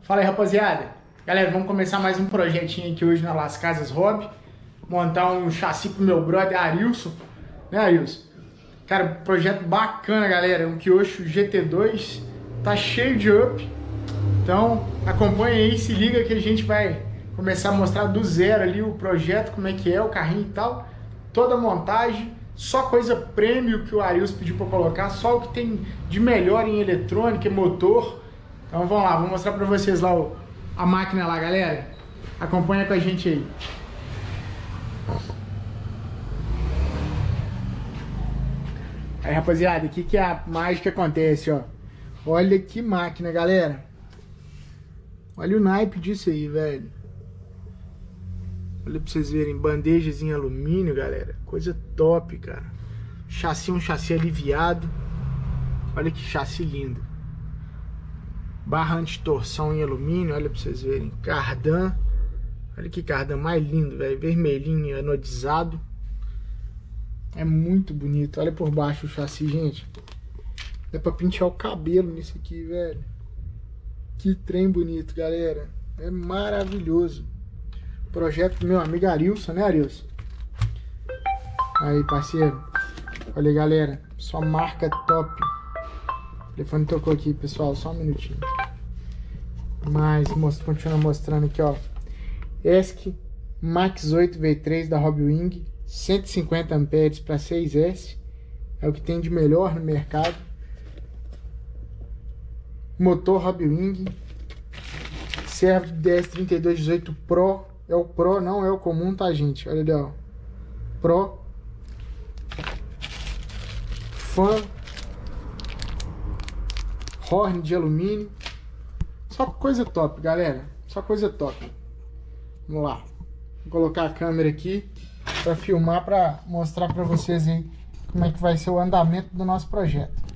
Fala aí, rapaziada. Galera, vamos começar mais um projetinho aqui hoje na Las Casas Hobby. Montar um chassi pro meu brother Arilson. Né, Arilson? Cara, projeto bacana, galera. Um Kyosho GT2. Tá cheio de up. Então, acompanha aí, se liga que a gente vai começar a mostrar do zero ali o projeto, como é que é, o carrinho e tal. Toda a montagem. Só coisa premium que o Arilson pediu pra colocar. Só o que tem de melhor em eletrônica e motor. Então vamos lá, vou mostrar pra vocês lá a máquina lá, galera. Acompanha com a gente aí. Aí, rapaziada, aqui que a mágica acontece, ó. Olha que máquina, galera. Olha o naipe disso aí, velho. Olha pra vocês verem, bandejas em alumínio, galera. Coisa top, cara. Chassi, um chassi aliviado. Olha que chassi lindo. Barra anti-torção em alumínio, olha pra vocês verem. Cardan. Olha que cardan mais lindo, velho. Vermelhinho, anodizado. É muito bonito. Olha por baixo o chassi, gente. Dá pra pentear o cabelo nisso aqui, velho. Que trem bonito, galera. É maravilhoso. Projeto do meu amigo Arilson, né, Arilson? Aí, parceiro. Olha aí, galera. Só marca top. O telefone tocou aqui, pessoal. Só um minutinho. Mas, continua mostrando aqui, ó. ESC Max 8 V3 da Hobbywing. 150 amperes para 6S. É o que tem de melhor no mercado. Motor Hobbywing. Servo de DS3218 Pro. É o Pro, não é o comum, tá, gente? Olha ali, ó. Pro. Fan. Horn de alumínio. Só coisa top, galera. Só coisa top. Vamos lá. Vou colocar a câmera aqui para filmar, para mostrar para vocês aí como é que vai ser o andamento do nosso projeto.